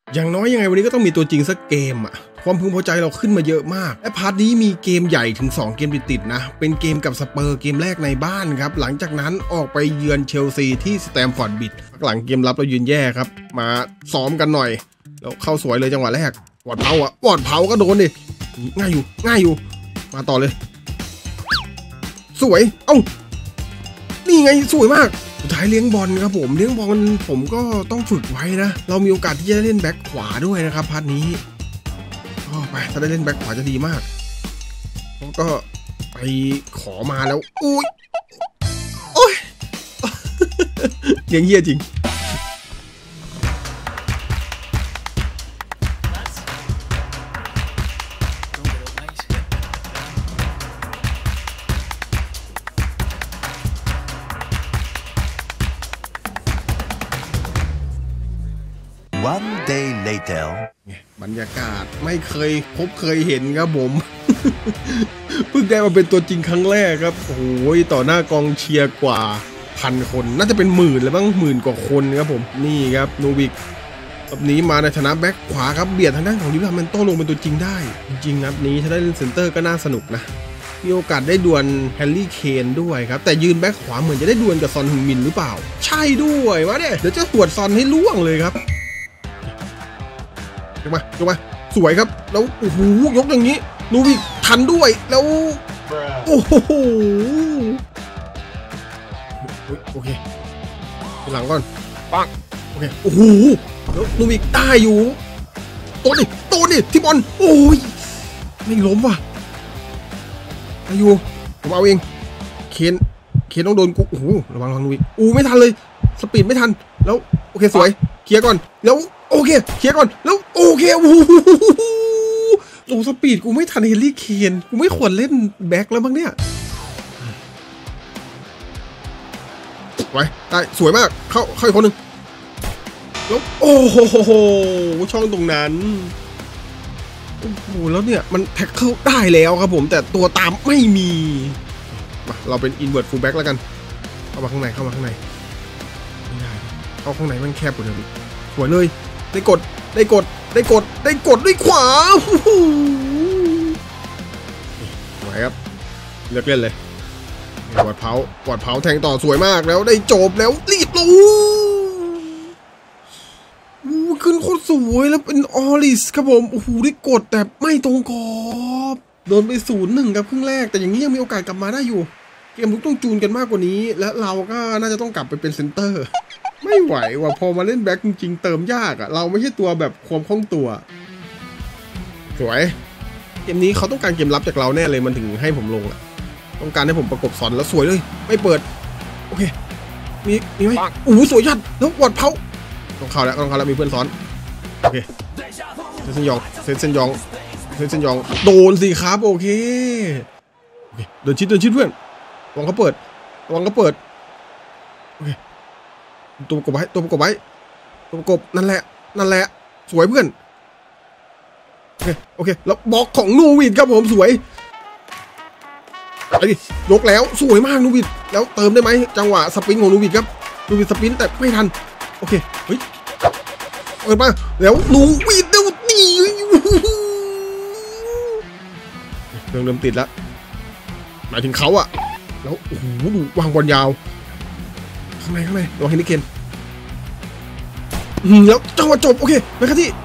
อย่างน้อยยังไงวันนี้ก็ต้องมีตัวจริงสักเกมอ่ะความพึงพอใจเราขึ้นมาเยอะมากและพาร์ทนี้มีเกมใหญ่ถึง2เกมติดๆนะเป็นเกมกับสเปอร์เกมแรกในบ้านครับหลังจากนั้นออกไปเยือนเชลซีที่สแตมฟอร์ดบริดจ์หลังเกมรับเรายืนแย่ครับมาซ้อมกันหน่อยแล้วเข้าสวยเลยจังหวะแรกวอดเผาอ่ะวอดเผาก็โดนดิง่ายอยู่มาต่อเลยสวยเอ้านี่ไงสวยมากสุดท้ายเลี้ยงบอลครับผมเลี้ยงบอลผมก็ต้องฝึกไว้นะเรามีโอกาสที่จะเล่นแบ็คขวาด้วยนะครับพาร์ทนี้ไปถ้าได้เล่นแบ็คขวาจะดีมากแล้วก็ไปขอมาแล้วโอ้ยเลี้ยงเหี้ยจริง One day later บรรยากาศไม่เคยเห็นครับผม เพิ่งได้มาเป็นตัวจริงครั้งแรกครับโอ้ยต่อหน้ากองเชียร์กว่า1,000 คนน่าจะเป็นหมื่นเลยบ้าง10,000 กว่าคนครับผมนี่ครับนูวิกแบบนี้มาในฐานะแบ็คขวาครับเบียดทางด้านของลิเวอร์พูลโต้ลงเป็นตัวจริงได้จริงๆนัดนี้ถ้าได้เล่นเซนเตอร์ก็น่าสนุกนะมีโอกาสได้ดวลแฮร์รี่เคนด้วยครับแต่ยืนแบ็คขวาเหมือนจะได้ดวลกับซอนฮึงมินหรือเปล่าใช่ด้วยวะเนี่ยเดี๋ยวจะหวดซอนให้ล่วงเลยครับยกมาสวยครับแล้วโอ้โหยกอย่างนี้นูวิกทันด้วยแล้วโอ้โหโอเคหลังก่อนปังโอเคโอ้โหแล้วนูวิกได้อยู่โตดิที่บอลโอ้ยไม่ล้มว่ะอายุผมเอาเองเคนต้องโดนกูโอ้โหระวังนูวิกไม่ทันเลยสปีดไม่ทันแล้วโอเคสวยเคลียร์ก่อนแล้วโอเคเคลียร์ก่อนแล้วโอเคโอ้สปีดกูไม่ทันเฮนรี่เคนกูไม่ควรเล่นแบ็คแล้วบ้างเนี่ยไว้ได้สวยมากเข้าอีกคนหนึ่งแล้วโอ้โหช่องตรงนั้นโอ้โหแล้วเนี่ยมันแท็กเกิลได้แล้วครับผมแต่ตัวตามไม่มีมาเราเป็นอินเวิร์ตฟูลแบ็คแล้วกันเข้ามาข้างในไม่ได้เข้าข้างในมันแคบกว่าเดิมสวยเลยได้กดด้วยขวาสวยครับเลือกเล่นเลยปอดเผาแทงต่อสวยมากแล้วได้จบแล้วรีบลงขึ้นโคตรสวยแล้วเป็นออลิสครับผมโอ้โหได้กดแต่ไม่ตรงกรอบโดนไป0-1ครับครึ่งแรกแต่อย่างนี้ยังมีโอกาสกลับมาได้อยู่เกมลุกต้องจูนกันมากกว่านี้และเราก็น่าจะต้องกลับไปเป็นเซนเตอร์ไม่ไหวว่ะพอมาเล่นแบ็คจริงๆเติมยากอ่ะเราไม่ใช่ตัวแบบความคล่องตัวสวยเกมนี้เขาต้องการเกมรับจากเราแน่เลยมันถึงให้ผมลงอ่ะต้องการให้ผมประกบสอนแล้วสวยเลยไม่เปิดโอเคมีไหมสวยยัดแล้ววอดเผาต้องเข้าแล้วมีเพื่อนซ้อนโอเคเซนยองโดนสิครับโอเคเดินชิดเพื่อนระวังเขาเปิดโอเคตัวประกบไว้นั่นแหละสวยเพื่อนโอเคแล้วบล็อกของนูวิดครับผมสวยไปดิยกแล้วสวยมากนูวิดแล้วเติมได้ไหมจังหวะสปรินของนูวิดครับนูวิดสปรินแต่ไม่ทันโอเคเฮ้ยเปิดมาแล้วนูวิดดูนี่เริ่มติดแล้วหมายถึงเขาอะแล้วโอ้โหดูวางบอลยาวข้างในระวังเฮนรี่เคนแล้วจังหวะจบโอเคไปครับที่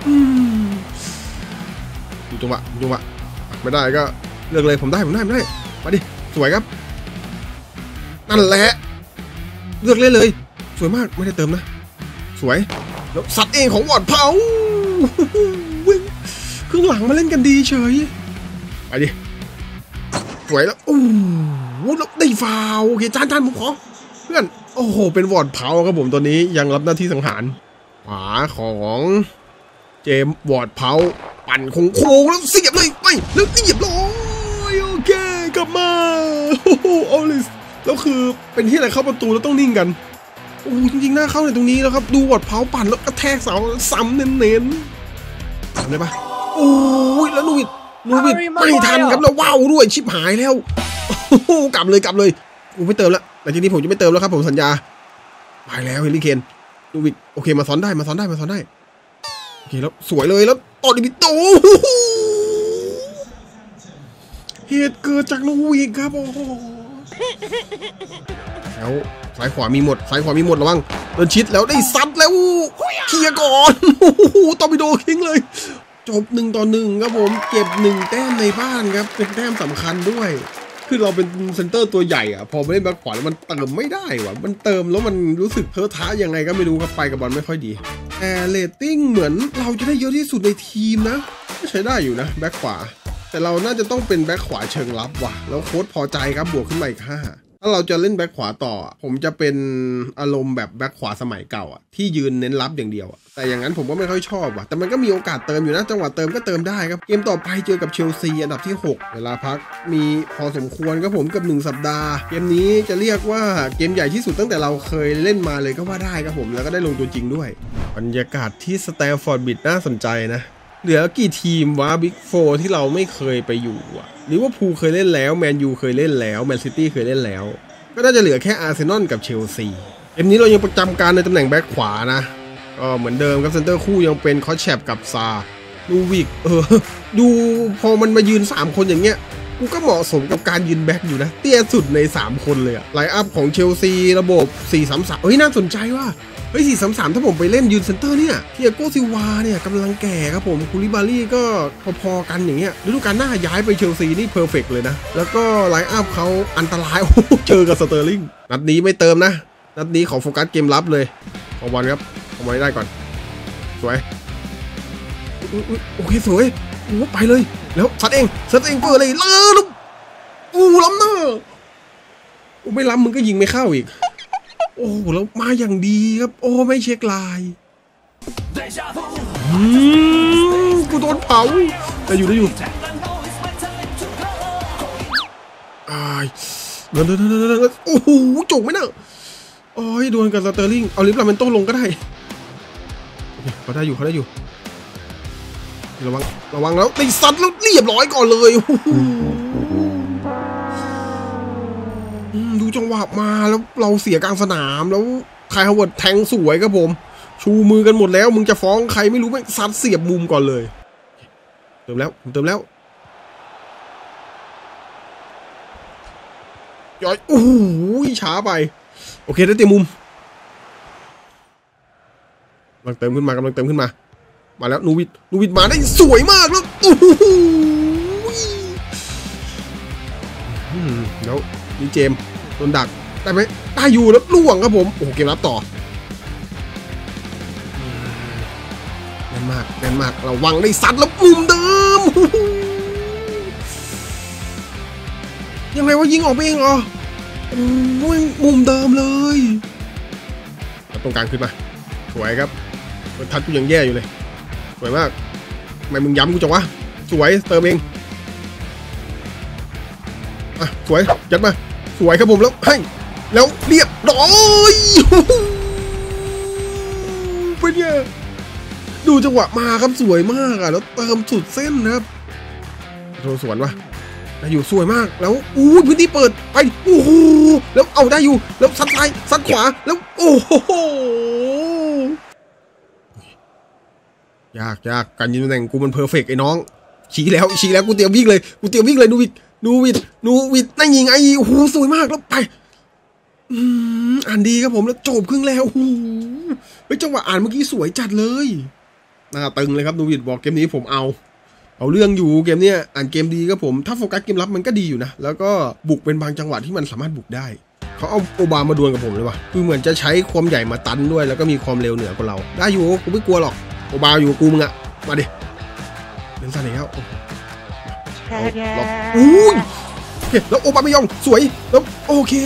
ดูจังหวะไม่ได้ก็เลือกเลยผมได้มาดิสวยครับนั่นแหละเลือกเล่นเลยสวยมากไม่ได้เติมนะสวยแล้วสัตว์เองของวอดเผาครึ่งหลังมาเล่นกันดีเฉยไปดิสวยแล้วแล้วได้ฟาวโอเคจานผมขอเพื่อนโอ้โหเป็นวอดเผาครับผมตัวนี้ยังรับหน้าที่สังหารขวาของเจมวอร์ดเผาปั่นโค้งแล้วเสียบเลยไปแล้วเสียบเลยโอเคกลับมาโอ้โหออลิสแล้วคือเป็นที่อะไรเข้าประตูแล้วต้องนิ่งกันโอ้จริงๆน่าเข้าในตรงนี้แล้วครับดูวอร์ดเผาปั่นแล้วกระแทกเสาซ้ำเน้นทำได้ปะโอ้ยแล้วนูวิดไม่ทันครับแล้วว้าวด้วยชิบหายแล้วกลับเลยกูไม่เติมแล้วแต่ทีนี้ผมจะไม่เติมแล้วครับผมสัญญาไปแล้วเฮนรี่เคนนูวิดโอเคมาซ้อนได้โอเคแล้วสวยเลยแล้วต่อดิบิโตเหตุเกิดจากโนวิกครับโอ้โหแล้วซ้ายขวามีหมดระวังเดินชิดแล้วได้ซัดแล้วเคลียร์ก่อนโอ้โหตอร์ปิโดทิ้งเลยจบ1-1ครับผมเก็บ1แต้มในบ้านครับเป็นแต้มสำคัญด้วยคือเราเป็นเซนเตอร์ตัวใหญ่อะพอไม่ได้แบ็คขวาแล้วมันเติมไม่ได้ว่ะมันเติมแล้วมันรู้สึกเพ้อท้ายังไงก็ไม่รู้ครับไปกับบอลไม่ค่อยดีแต่เรตติ้งเหมือนเราจะได้เยอะที่สุดในทีมนะก็ใช้ได้อยู่นะแบ็คขวาแต่เราน่าจะต้องเป็นแบ็คขวาเชิงรับว่ะแล้วโค้ชพอใจครับบวกขึ้นมาอีก5ถ้าเราจะเล่นแบ็คขวาต่อผมจะเป็นอารมณ์แบบแบ็คขวาสมัยเก่าอ่ะที่ยืนเน้นรับอย่างเดียวอ่ะแต่อย่างนั้นผมก็ไม่ค่อยชอบว่ะแต่มันก็มีโอกาสเติมอยู่นะจังหวะเติมก็เติมได้ครับเกมต่อไปเจอกับเชลซีอันดับที่6เวลาพักมีพอสมควรครับผมกับ1สัปดาห์เกมนี้จะเรียกว่าเกมใหญ่ที่สุดตั้งแต่เราเคยเล่นมาเลยก็ว่าได้ครับผมแล้วก็ได้ลงตัวจริงด้วยบรรยากาศที่สแตมฟอร์ดบริดจ์น่าสนใจนะเหลือกี่ทีมวะบิ๊กโฟร์ที่เราไม่เคยไปอยู่อ่ะลิเวอร์พูลเคยเล่นแล้วแมนยูเคยเล่นแล้วแมนซิตี้เคยเล่นแล้วก็น่าจะเหลือแค่อาร์เซนอลกับเชลซีเกมนี้เรายังประจำการในตำแหน่งแบ็คขวานะก็เหมือนเดิมครับเซนเตอร์คู่ยังเป็นคอชแชปกับซาลูวิกดูพอมันมายืน3คนอย่างเงี้ยกูก็เหมาะสมกับการยืนแบ็คอยู่นะเตี้ยสุดใน3คนเลยอะไลน์อัพของเชลซีระบบ 4-3-3 เฮ้ยน่าสนใจว่าเฮ้ย 4-3-3 ถ้าผมไปเล่นยืนเซนเตอร์เนี่ยเทียโกซิวาเนี่ยกำลังแก่ครับผมคูลิบาลี่ก็พอๆกันอย่างเงี้ยฤดูกาลหน้าย้ายไปเชลซีนี่เพอร์เฟกต์เลยนะแล้วก็ไลน์อัพเขาอันตรายเจอกับสเตอร์ลิงนัดนี้ไม่เติมนะนัดนี้ขอโฟกัสเกมรับเลยของบอลครับเอาไว้ได้ก่อนสวยโอเคสวยโอ้ไปเลยแล้วซัดเองเปิดเลยล้ำล้ำหน้าไม่ล้ำมึงก็ยิงไม่เข้าอีกโอ้แล้วมาอย่างดีครับโอ้ไม่เช็คลายกูโดนเผาแต่อยู่ได้อยู่เดินโอ้โหจุกไหมเนี่ยโอ้ยโดนกับสเตอร์ลิงเอาลิฟต์ลาเมนโต้ลงก็ได้เขาได้อยู่ระวังแล้วตีซัดแล้วเรียบร้อยก่อนเลยดูจังหวะมาแล้วเราเสียกลางสนามแล้วไคล ฮาวเวิร์ดแทงสวยครับผมชูมือกันหมดแล้วมึงจะฟ้องใครไม่รู้ไม่ซัดเสียบมุมก่อนเลยเติมแล้วย้อยโอ้โหช้าไปโอเคได้เต็มมุมกำลังเติมขึ้นมามาแล้วนูวิดมาได้สวยมากแล้วโอ้โหแล้วนี่เจมโดนดักได้ไหมได้อยู่แล้วล่วงครับผมโอ้โหเกมรับต่อแน่นมากระวังได้ซัดแล้วมุมเดิมยังไงว่ายิงออกไปเองเหรอมุมเดิมเลยตรงกลางขึ้นมาสวยครับทัดกูยังแย่อยู่เลยสวยมากทำไมมึงย้ำกูจังวะสวยเติมเองอ่ะสวยยัดมาสวยครับผมแล้วให้แล้วเรียบร้อยเป็นไงดูจังหวะมาครับสวยมากอ่ะแล้วเติมสุดเส้นนะครับโดนสวนวะได้อยู่สวยมากแล้วพื้นที่เปิดไปโอ้โหแล้วเอาได้อยู่แล้วซัดซ้ายซัดขวาแล้วโอ้โหยากการยืนตำแหน่งกูมันเพอร์เฟกต์ไอ้น้องชี้แล้วกูเตรียมวิ่งเลยนูวิดนั่งยิงไอ้โอ้โหสวยมากแล้วไปอ่านดีครับผมแล้วจบครึ่งแล้วโอ้โหเฮ้ยจังหวะอ่านเมื่อกี้สวยจัดเลยหน้าตึงเลยครับนูวิดบอกเกมนี้ผมเอาเรื่องอยู่เกมเนี้ยอ่านเกมดีครับผมถ้าโฟกัสเกมรับมันก็ดีอยู่นะแล้วก็บุกเป็นบางจังหวะที่มันสามารถบุกได้เขาเอาโอบามาดวลกับผมเลยว่ะคือเหมือนจะใช้ความใหญ่มาตันด้วยแล้วก็มีความเร็วเหนือกว่าเราได้อยู่กูไม่กลัวหรอกโอบาอยู่กับกูมึงอะมาดิเล่นซะไหนแล้วแล้วโอบาไม่ยอมสวยแล้วโอเค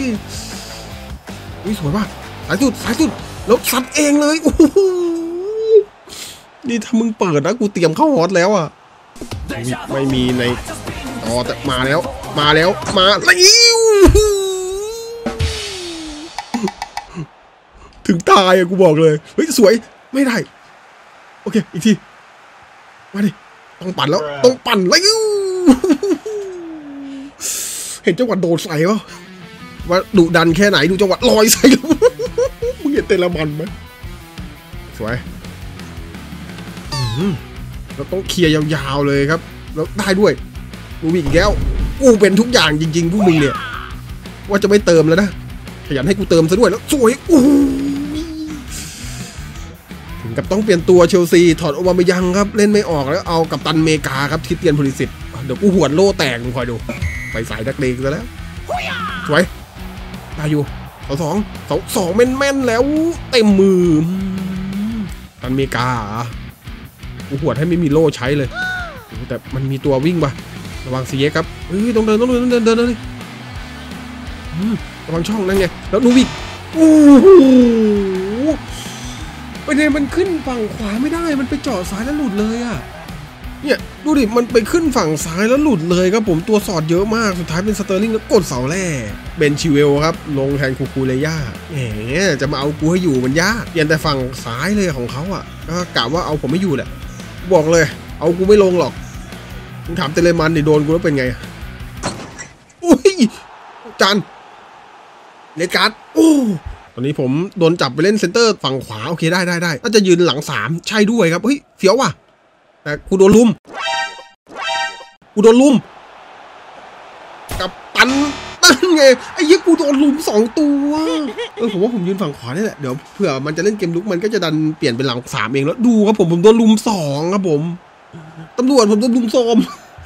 สวยมากสายสุดแล้วซัดเองเลยโอ้โหนี่ถ้ามึงเปิดนะกูเตรียมเข้าฮอตแล้วอ่ะไม่มีในต่อแต่มาแล้วถึงตายอะกูบอกเลยเฮ้ยสวยไม่ได้โอเคอีกทีมาดิต้องปั่นแล้วเห็นจังหวะโดดใส่ปะว่าดุดันแค่ไหนดูจังหวะลอยใส่มึงเห็นเตะละมันไหมสวยเราต้องเคลียร์ยาวๆเลยครับแล้วได้ด้วยกูอีกแล้วกูเป็นทุกอย่างจริงๆพวกมึงเนี่ยว่าจะไม่เติมแล้วนะขยันให้กูเติมซะด้วยแล้วสวยถึงกับต้องเปลี่ยนตัวเชลซีถอดโอบาเมยังครับเล่นไม่ออกแล้วเอากัปตันเมกาครับทิสเตียน พูลิซิตเดี๋ยวกูหวนโล่แตกมึงคอยดูไปสายนักเลงซะแล้วสวยได้อยู่สองแม่นแล้วเต็มมือกัปตันเมกากูหวดให้ไม่มีโล่ใช้เลยแต่มันมีตัววิ่งป่ะระวังซีเอ็กครับเฮ้ยต้องเดินเลยระวังช่องนั่นไงแล้วนูวิกโอ้โหประเด็นมันขึ้นฝั่งขวาไม่ได้มันไปเจาะซ้ายแล้วหลุดเลยอ่ะเนี่ยดูดิมันไปขึ้นฝั่งซ้ายแล้วหลุดเลยครับผมตัวสอดเยอะมากสุดท้ายเป็นสเตอร์ลิงแล้วกดเสาแร่เบนชิเวลครับลงแทนคูเลย่าแหมจะมาเอากูให้อยู่มันยากเปลี่ยนแต่ฝั่งซ้ายเลยของเขาอ่ะก็กะว่าเอาผมไม่อยู่แหละบอกเลยเอากูไม่ลงหรอกมึงถามเตเลมันดิโดนกูแล้วเป็นไงอุ้ยจานเลการ์ดโอ้ตอนนี้ผมโดนจับไปเล่นเซนเตอร์ฝั่งขวาโอเคได้น่าจะยืนหลัง3ใช่ด้วยครับเฮ้ยเฟี้ยวว่ะแต่กูโดนลุมกับตันตั้งไงไอ้ยี่กูโดนลุม2ตัวผมว่าผมยืนฝั่งขวานี่แหละเดี๋ยวเผื่อมันจะเล่นเกมลุกมันก็จะดันเปลี่ยนเป็นหลัง3เองแล้วดูครับผมโดนลุม2ครับผมตำรวจผมโดนลุมโซม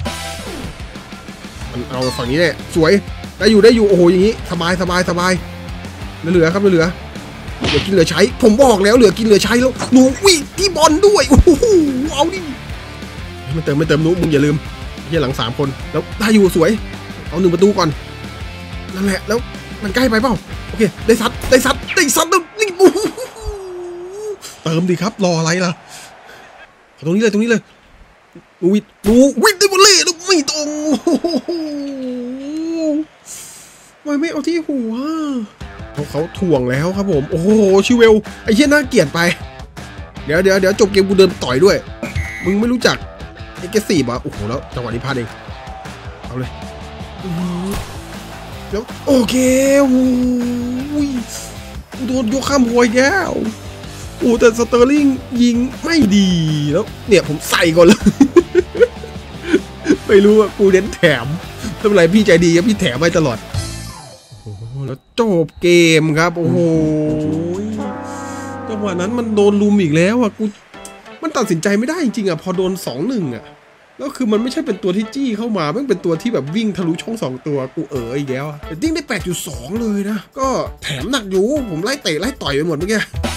มันเอาฝั่งนี้เนี่ยสวยได้อยู่โอ้โหอย่างนี้สบายเหลือครับเหลือกินเหลือใช้ผมบอกแล้วเหลือกินเหลือใช้แล้วหนูวิ่งที่บอลด้วยโอ้โหเอาดิไม่เติมนุ๊กมึงอย่าลืมที่หลัง3คนแล้วได้อยู่สวยเอา1 ประตูก่อนนั่นแหละแล้วมันใกล้ไปเปล่าโอเคได้ซัดแล้วนี่เติมดิครับรออะไรล่ะตรงนี้เลยดูวิดได้บอลเล่แล้วไม่ตรงไม่เอาที่หัวเขาถ่วงแล้วครับผมโอ้โหชิเวลไอ้เหี้ยน่าเกลียดไปเดี๋ยวจบเกมกูเดินต่อยด้วยมึงไม่รู้จักไอ้เกสซี่ป่ะโอ้โหแล้วจังหวะนี้พลาดเองเอาเลยแล้วโอเคกูโดนยกข้ามหัวอีกแล้วโอ้แต่สเตอร์ลิงยิงไม่ดีแล้วเนี่ยผมใส่ก่อนเลยไม่รู้ว่ากูเน้นแถมไม่เป็นไรพี่ใจดีครับพี่แถมไว้ตลอดแล้วจบเกมครับโอ้โหจังหวะนั้นมันโดนลุมอีกแล้วอ่ะมันตัดสินใจไม่ได้จริงๆอ่ะพอโดน 2-1 อ่ะแล้วคือมันไม่ใช่เป็นตัวที่จี้เข้ามามันเป็นตัวที่แบบวิ่งทะลุช่อง2ตัวกูอีกแล้วแต่ดิ้งได้ 8.2 เลยนะก็แถมหนักอยู่ผมไล่เตะไล่ต่อยไปหมดเมื่อกี้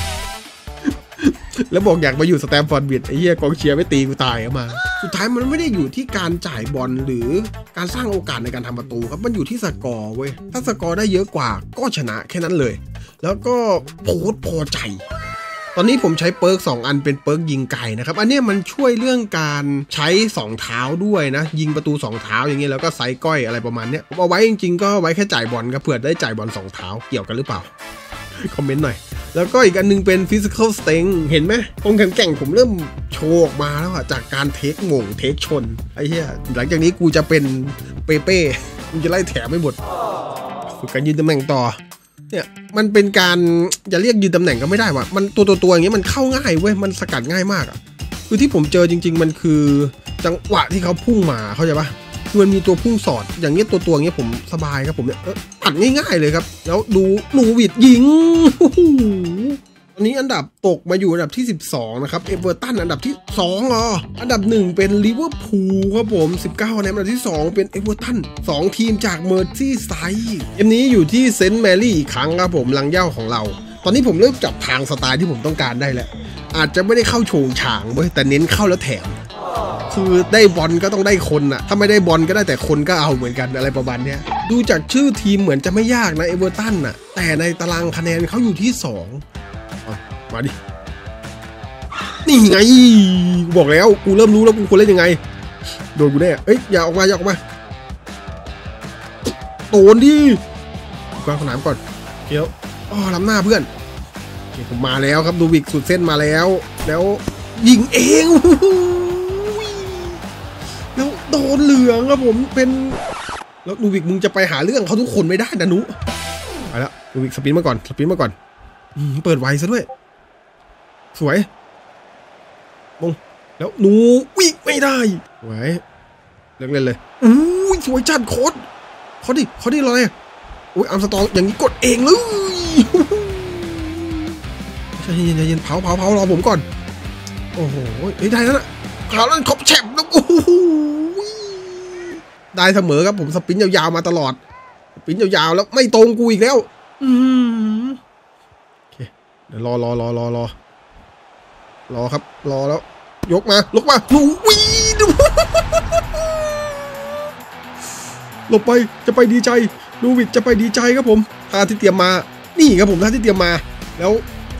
แล้วบอกอยากมาอยู่สแตมฟอร์ดบริดจ์ไอ้เหี้ยกองเชียร์ไม่ตีกูตายออกมาสุดท้ายมันไม่ได้อยู่ที่การจ่ายบอลหรือการสร้างโอกาสในการทำประตูครับมันอยู่ที่สกอร์เว้ยถ้าสกอร์ได้เยอะกว่าก็ชนะแค่นั้นเลยแล้วก็พอใจตอนนี้ผมใช้เปิร์ก2 อันเป็นเปิร์กยิงไกลนะครับอันนี้มันช่วยเรื่องการใช้2 เท้าด้วยนะยิงประตู2 เท้าอย่างเงี้ยแล้วก็ไซส์ก้อยอะไรประมาณเนี้ยผมเอาไว้จริงๆก็ไว้แค่จ่ายบอลครับเผื่อได้จ่ายบอล2 เท้าเกี่ยวกันหรือเปล่าคอมเมนต์หน่อยแล้วก็อีกอันนึงเป็น physical strength เห็นไหมองค์แข็งผมเริ่มโชว์ออกมาแล้วอะจากการเทคชนไอ้เหี้ยหลังจากนี้กูจะเป็นเป้กูจะไล่แถมไม่หมดฝึกการยืนตำแหน่งต่อเนี่ยมันเป็นการจะเรียกยืนตำแหน่งก็ไม่ได้ว่ะมันตัวอย่างเงี้ยมันเข้าง่ายเว้ยมันสกัดง่ายมากอะคือที่ผมเจอจริงๆมันคือจังหวะที่เขาพุ่งมาเข้าใจปะคือมันมีตัวพุ่งสอดอย่างเงี้ยตัวอย่างเงี้ยผมสบายครับผมเนี่ยตัดง่ายๆเลยครับแล้วดูหนูวิดยิงอันนี้อันดับตกมาอยู่อันดับที่12นะครับเอเวอร์ตันอันดับที่2อันดับ1เป็นลิเวอร์พูลครับผม19คะแนนอันดับที่2เป็นเอเวอร์ตัน2ทีมจากเมอร์ซี่ไซด์เกมนี้อยู่ที่เซนต์แมรี่อีกครั้งครับผมลังเหย้าของเราตอนนี้ผมเริ่มจับทางสไตล์ที่ผมต้องการได้แล้วอาจจะไม่ได้เข้าโฉงฉางเว้ยแต่เน้นเข้าแล้วแถมคือได้บอลก็ต้องได้คนน่ะถ้าไม่ได้บอลก็ได้แต่คนก็เอาเหมือนกันอะไรประมาณเนี้ยดูจากชื่อทีมเหมือนจะไม่ยากนะเอเวอร์ตันน่ะแต่ในตารางคะแนนเขาอยู่ที่2มาดินี่ไงบอกแล้วกูเริ่มรู้แล้วกูควรเล่นยังไงโดนกูแน่เอ้ยอย่าออกมาโดนดิกางสนามก่อนเดี๋ยวล้ำหน้าเพื่อนผมมาแล้วครับดูวิกสุดเส้นมาแล้วยิงเองแล้วโดนเหลืองครับผมเป็นแล้วดูวิกมึงจะไปหาเรื่องเขาทุกคนไม่ได้นะนุไปแล้วดูวิกสปินมาก่อนเปิดไวซะด้วยสวยมงแล้วหนูวิ่งไม่ได้ไว้เล่นเลยสวยจัดโค้ดเขาดิรอเลยอุ้ยอาร์มสตรองอย่างนี้กดเองเลยใจเย็นเผารอผมก่อนโอ้โหได้แล้วนะข่าวนั้นครบแชมป์แล้วโอ้โหได้เสมอครับผมสปินยาวๆมาตลอดสปินยาวๆแล้วไม่ตรงกูอีกแล้วโอเคเดี๋ยวรอครับรอแล้วยกมาหนูวิ่งหลบไปจะไปดีใจลูวิกจะไปดีใจครับผมท่าที่เตรียมมานี่ครับผมท่าที่เตรียมมาแล้ว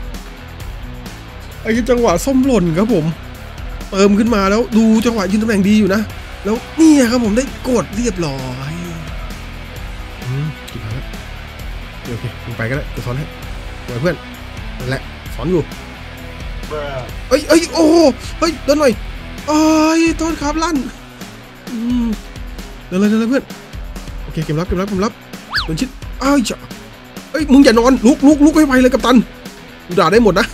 ไอ้จังหวะส้มหล่นครับผมเติมขึ้นมาแล้วดูจังหวะยืนตำแหน่งดีอยู่นะแล้วนี่ครับผมได้กดเรียบร้อยกี่ครั้งแล้วโอเคมึงไปก็ได้กูสอนให้เพื่อนนั่นแหละสอนอยู่เอ้ยโอ้เฮ้ยเดินหน่อยโทษครับลั่นเดินเลยเพื่อนโอเคเกมรับเดินชิดจ้ะมึงอย่านอนลุกให้ไวเลยกัปตันกูด่าได้หมดนะ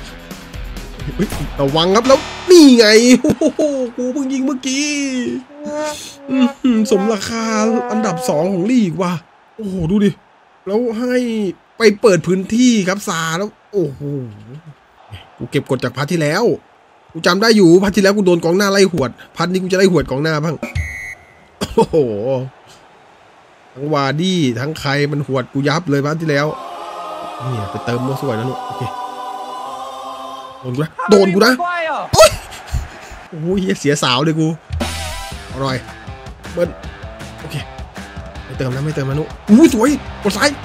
ระวังครับแล้วนี่ไงโอ้โหกูเพิ่งยิงเมื่อกี้สมราคาอันดับ2ของลีกว่ะโอ้โหดูดิแล้วให้ไปเปิดพื้นที่ครับซาแล้วโอ้โหกูเก็บกดจากพัทที่แล้วกูจำได้อยู่พัทที่แล้วกูโดนกองหน้าไล่หวดพัทนี้กูจะไล่หวดกองหน้าบ้างโอ้โหทั้งวาดี้ทั้งใครมันหวดกูยับเลยพัทที่แล้วเนี่ยไปเติมมั่วสวยนะลูกโอเคโดนกูนะโอ้ยเสียสาวเลยกูอร่อยเบิ้ลโอเคไม่เติมนะนุอู้สวยกดซ้าย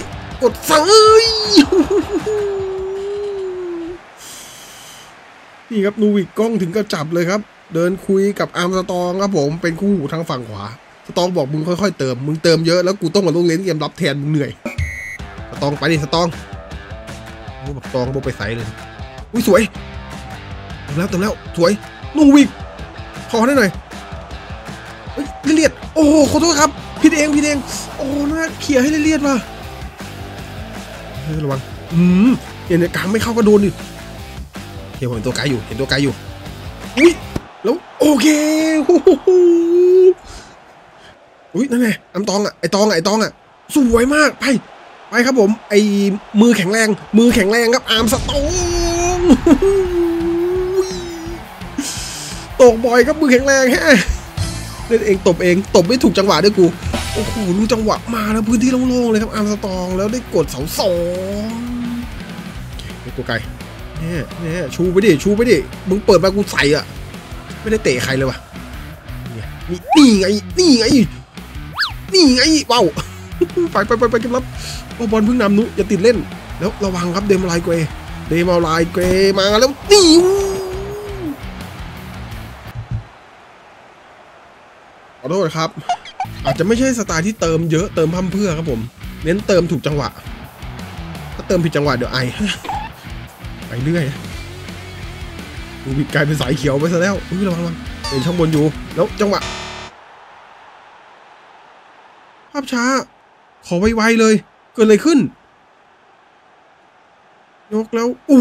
นี่ครับนูวิกกล้องถึงก็จับเลยครับเดินคุยกับอาร์มสตองครับผมเป็นคู่หูทางฝั่งขวาสตองบอกมึงค่อยๆเติมมึงเติมเยอะแล้วกูต้องมาลงเล่นเกมรับแทนมึงเหนื่อยสตองไปดิสตองมึงแบบตองโบไปใส่เลยอุ้ยสวยเติมแล้วสวยนูวิกพอได้หน่อยเลียดโอ้ขอโทษครับผิดเองโอ้น่าเขี่ยให้เลียดว่ะระวังเห็นในกลางไม่เข้าก็โดนดิเห็นตัวไกลอยู่อุ้ยแล้วโอเคอุ้ยนั่นไงไอ้ตองอ่ะสวยมากไปครับผมไอ้มือแข็งแรงครับอาร์มสตองตกบ่อยครับมือแข็งแรงฮะเล่นเองตบไม่ถูกจังหวะด้วยกูโอ้โหรู้จังหวะมาแล้วพื้นที่โล่งๆเลยครับอาร์มสตองแล้วได้กดเสา2ตัวไกลเนี่ยชูไปดิมึงเปิดมากูใส่อ่ะไม่ได้เตะใครเลยว่ะนี่ไงว้าวไปเก็บรับบอลพึ่งนำนุอย่าติดเล่นแล้วระวังครับเดมอลไลเกรมาแล้วนี่ขอโทษครับอาจจะไม่ใช่สไตล์ที่เติมเยอะเติมพั่มเพื่อครับผมเน้นเติมถูกจังหวะถ้าเติมผิดจังหวะเดี๋ยวไปเรื่อยดูวิกกลายเป็นสายเขียวไปซะแล้วระวังเป็นช่องบนอยู่แล้วจังหวะภาพช้าขอไวๆเลยเกิดอะไรขึ้นยกแล้วโอ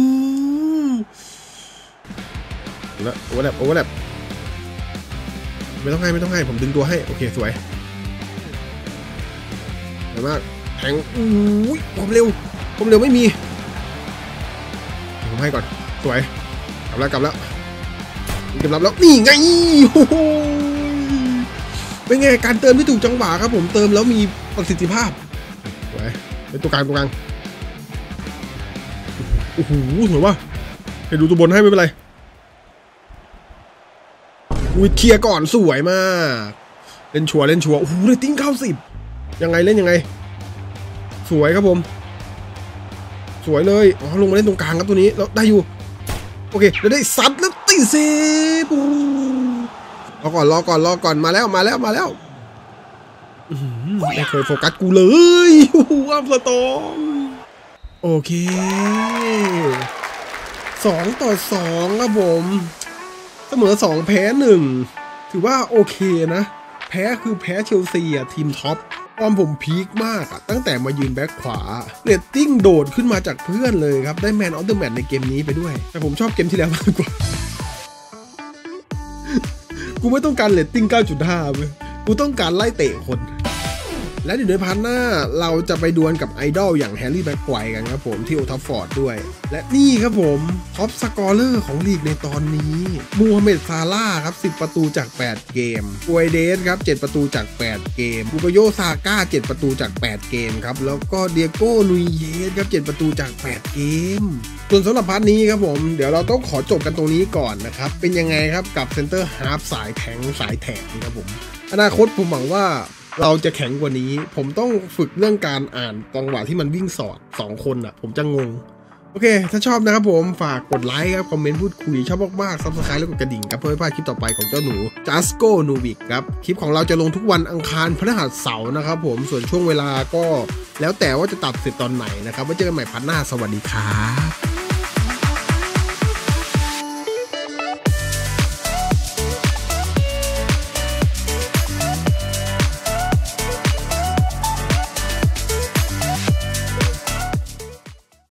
เวอร์แลปไม่ต้องให้ผมดึงตัวให้โอเคสวยสวยมากแทงความเร็วไม่มีผมให้ก่อนสวยกลับแล้วเก็บรับแล้วนี่ไงเป็นไงการเติมที่ถูกจังหวะครับผมเติมแล้วมีประสิทธิภาพสวยเป็นตัวกลางโอ้โหสวยว่ะให้ดูตัวบนให้ไม่เป็นไรวิเคลียร์ก่อนสวยมากเล่นชัวร์โอ้โหเรตติ้ง90ยังไงสวยครับผมสวยเลยลงมาเล่นตรงกลางครับตัวนี้แล้วได้อยู่โอเคเดี๋ยวได้ซัดแล้วตีเซฟรอก่อนมาแล้วไม่เคยโฟกัสกูเลยอัพสตองโอเค2-2ครับผมเสมอ2แพ้1ถือว่าโอเคนะแพ้คือแพ้เชลซีทีมท็อปฟอร์มผมพีคมากตั้งแต่มายืนแบ็คขวาเรตติ้งโดดขึ้นมาจากเพื่อนเลยครับได้แมนออฟเดอะแมตช์ในเกมนี้ไปด้วยแต่ผมชอบเกมที่แล้วมากกว่ากูไม่ต้องการเรตติ้ง 9.5 เว้ยกูต้องการไล่เตะคนและเดี๋ยวในพาร์ทหน้าเราจะไปดวลกับไอดอลอย่างแฮร์รี่แม็กไกวร์กันครับผมที่โอทัฟฟอร์ดด้วยและนี่ครับผมท็อปสกอร์เลอร์ของลีกในตอนนี้มูฮัมเหม็ดซาลาห์ครับ10ประตูจาก8เกมกวยเดสครับ7ประตูจาก8เกมบุกโยซาก้า7ประตูจาก8เกมครับแล้วก็เดียโก้นุยเยสครับ7ประตูจาก8เกมส่วนสำหรับพาร์ทนี้ครับผมเดี๋ยวเราต้องขอจบกันตรงนี้ก่อนนะครับเป็นยังไงครับกับเซนเตอร์ฮาล์ฟสายแทงสายแถงครับผมอนาคตผมหวังว่าเราจะแข็งกว่านี้ผมต้องฝึกเรื่องการอ่านจังหวะที่มันวิ่งสอด2คนอ่ะผมจะงงโอเคถ้าชอบนะครับผมฝากกดไลค์ครับคอมเมนต์พูดคุยชอบมากๆ Subscribe แล้วกดกระดิ่งครับเพื่อไม่พลาดคลิปต่อไปของเจ้าหนู Jasko Novik ครับคลิปของเราจะลงทุกวันอังคารพฤหัสเสาร์นะครับผมส่วนช่วงเวลาก็แล้วแต่ว่าจะตัดเสร็จตอนไหนนะครับไว้เจอกันใหม่พาร์ทหน้าสวัสดีครับ